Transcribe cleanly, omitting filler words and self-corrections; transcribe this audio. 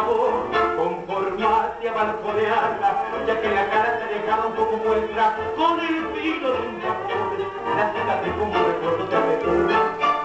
favor, conformate a balconearla, ya que la cara te dejaba un poco muestra con el filo de un vapor. La cicatriz como recuerdo te apetece.